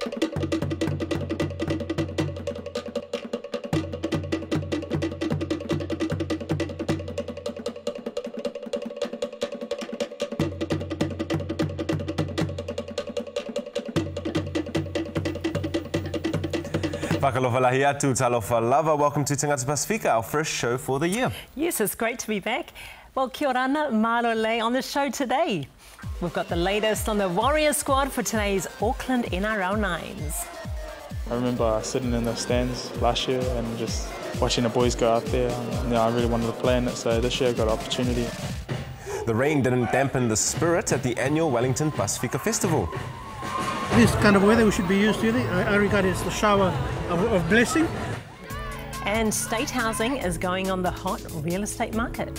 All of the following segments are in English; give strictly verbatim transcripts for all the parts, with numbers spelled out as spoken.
Whakalofa lahi atu, talofa lava. Welcome to Tagata Pasifika, our first show for the year. Yes, it's great to be back. Well, kia ora ana, Marole on the show today. We've got the latest on the Warrior squad for today's Auckland N R L nines. I remember sitting in the stands last year and just watching the boys go out there. And, you know, I really wanted to play in it, so this year I got an opportunity. The rain didn't dampen the spirit at the annual Wellington Pasifika Festival. This kind of weather we should be used to it. I, I regard it as the shower of, of blessing. And state housing is going on the hot real estate market.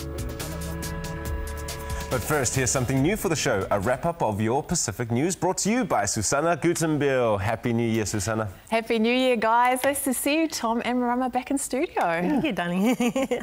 But first, here's something new for the show, a wrap-up of your Pacific news brought to you by Susanna Gutenbill. Happy New Year, Susanna. Happy New Year, guys. Nice to see you, Tom and Marama, back in studio. Thank you, darling.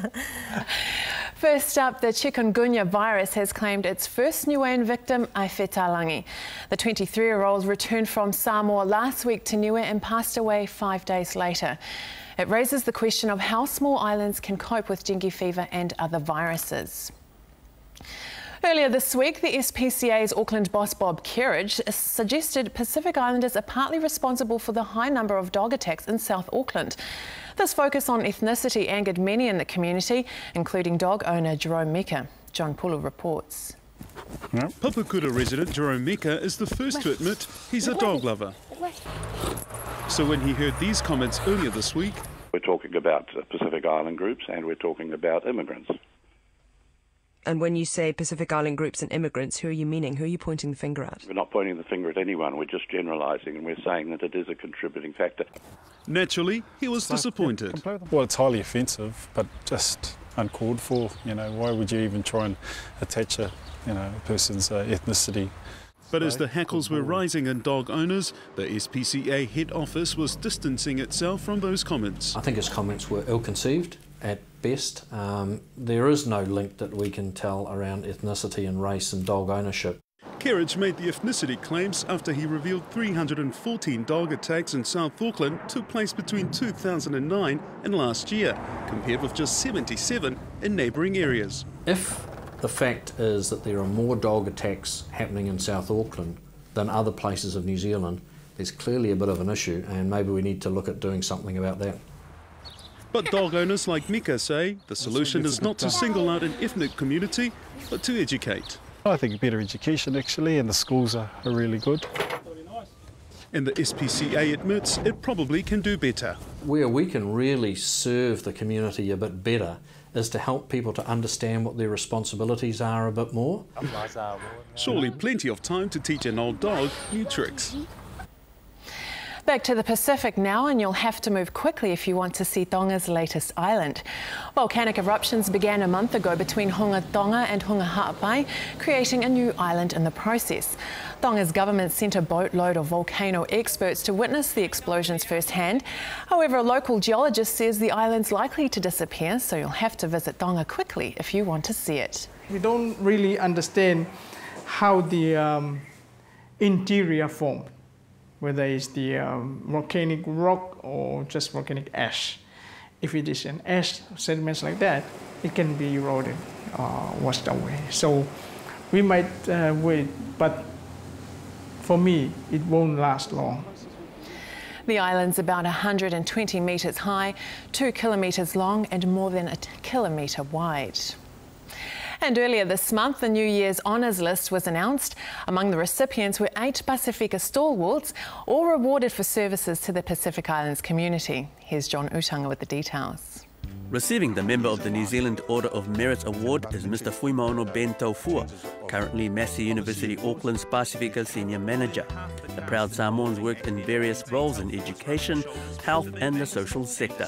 First up, the chikungunya virus has claimed its first Niuean victim, Aifetalangi. The twenty-three-year-old returned from Samoa last week to Niue and passed away five days later. It raises the question of how small islands can cope with dengue fever and other viruses. Earlier this week, the S P C A's Auckland boss Bob Kerridge suggested Pacific Islanders are partly responsible for the high number of dog attacks in South Auckland. This focus on ethnicity angered many in the community, including dog owner Jerome Mika. John Pulu reports. Papakura resident Jerome Mika is the first to admit he's a dog lover. So when he heard these comments earlier this week... We're talking about Pacific Island groups and we're talking about immigrants. And when you say Pacific Island groups and immigrants, who are you meaning? Who are you pointing the finger at? We're not pointing the finger at anyone, we're just generalising and we're saying that it is a contributing factor. Naturally, he was disappointed. Well, it's highly offensive, but just uncalled for. You know, why would you even try and attach a, you know, a person's uh, ethnicity? But as the hackles were rising in dog owners, the S P C A head office was distancing itself from those comments. I think his comments were ill-conceived at best. Um, there is no link that we can tell around ethnicity and race and dog ownership. Kerridge made the ethnicity claims after he revealed three hundred fourteen dog attacks in South Auckland took place between two thousand nine and last year, compared with just seventy-seven in neighbouring areas. If the fact is that there are more dog attacks happening in South Auckland than other places of New Zealand, there's clearly a bit of an issue, and maybe we need to look at doing something about that. But dog owners like Mika say the solution is not to single out an ethnic community, but to educate. I think better education actually, and the schools are, are really good. And the S P C A admits it probably can do better. Where we can really serve the community a bit better is to help people to understand what their responsibilities are a bit more. Surely plenty of time to teach an old dog new tricks. Back to the Pacific now, and you'll have to move quickly if you want to see Tonga's latest island. Volcanic eruptions began a month ago between Hunga Tonga and Hunga Ha'apai, creating a new island in the process. Tonga's government sent a boatload of volcano experts to witness the explosions firsthand. However, a local geologist says the island's likely to disappear, so you'll have to visit Tonga quickly if you want to see it. We don't really understand how the um, interior formed, whether it's the um, volcanic rock or just volcanic ash. If it is an ash sediments like that, it can be eroded, uh, washed away. So we might uh, wait, but for me, it won't last long. The island's about one hundred twenty metres high, two kilometres long and more than a kilometre wide. And earlier this month, the New Year's Honours List was announced. Among the recipients were eight Pasifika stalwarts, all rewarded for services to the Pacific Islands community. Here's John Utanga with the details. Receiving the member of the New Zealand Order of Merit Award is Mister Fuimaono Ben Taufua, currently Massey University Auckland's Pasifika Senior Manager. The proud Samoans worked in various roles in education, health and the social sector.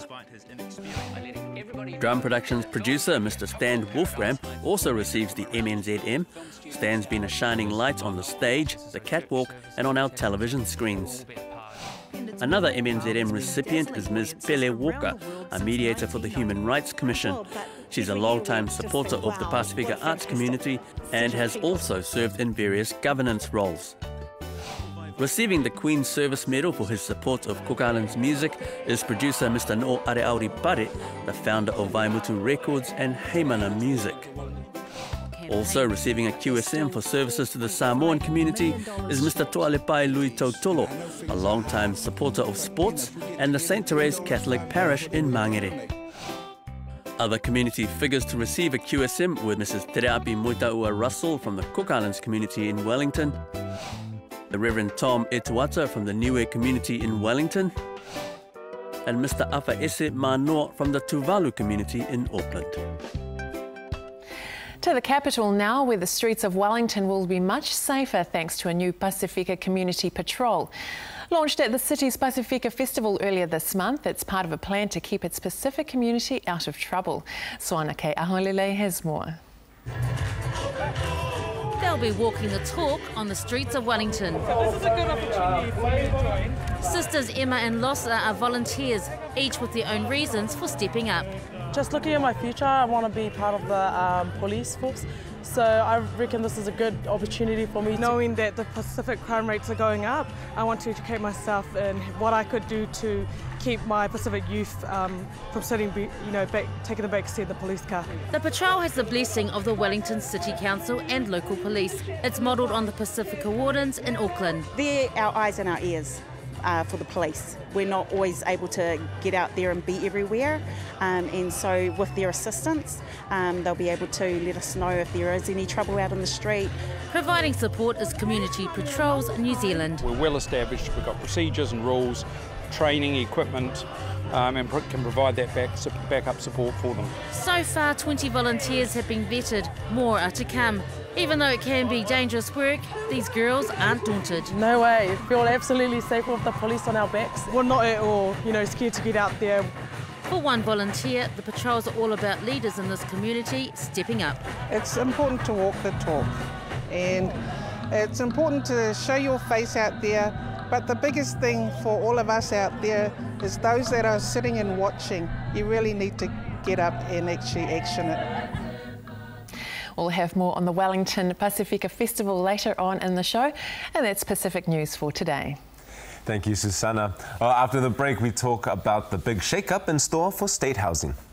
Drum Productions producer Mister Stan Wolfgram also receives the M N Z M. Stan's been a shining light on the stage, the catwalk and on our television screens. Another M N Z M recipient is Miz Pele Walker, a mediator for the Human Rights Commission. She's a long-time supporter of the Pasifika arts community and has also served in various governance roles. Receiving the Queen's Service Medal for his support of Cook Islands music is producer Mister No Areauri Pare, the founder of Vaimutu Records and Heimana Music. Also receiving a Q S M for services to the Samoan community is Mister Toalepai Lui Tautolo, a long-time supporter of sports and the Saint Therese Catholic Parish in Mangere. Other community figures to receive a Q S M were Missus Tereapi Moitaua Russell from the Cook Islands community in Wellington, the Reverend Tom Etuata from the Niue community in Wellington, and Mister Afa Ese Manoa from the Tuvalu community in Auckland. To the capital now, where the streets of Wellington will be much safer thanks to a new Pasifika community patrol. Launched at the city's Pasifika Festival earlier this month, it's part of a plan to keep its Pacific community out of trouble. Soana K. Aholele has more. They'll be walking the talk on the streets of Wellington. This is a good opportunity for you to join. Sisters Emma and Lossa are volunteers, each with their own reasons for stepping up. Just looking at my future, I want to be part of the um, police force. So I reckon this is a good opportunity for me. Knowing that the Pacific crime rates are going up, I want to educate myself in what I could do to keep my Pacific youth um, from sitting, you know, back, taking the back seat of the police car. The patrol has the blessing of the Wellington City Council and local police. It's modelled on the Pacifica Wardens in Auckland. They're our eyes and our ears. Uh, for the police. We're not always able to get out there and be everywhere, um, and so with their assistance um, they'll be able to let us know if there is any trouble out in the street. Providing support is Community Patrols New Zealand. We're well established, we've got procedures and rules, training, equipment, um, and can provide that back, backup support for them. So far twenty volunteers have been vetted, more are to come. Even though it can be dangerous work, these girls aren't daunted. No way, I feel absolutely safe with the police on our backs. We're not at all, you know, scared to get out there. For one volunteer, the patrols are all about leaders in this community stepping up. It's important to walk the talk, and it's important to show your face out there, but the biggest thing for all of us out there is those that are sitting and watching. You really need to get up and actually action it. We'll have more on the Wellington Pasifika Festival later on in the show, and that's Pacific News for today. Thank you, Susanna. Well, after the break, we talk about the big shake-up in store for state housing.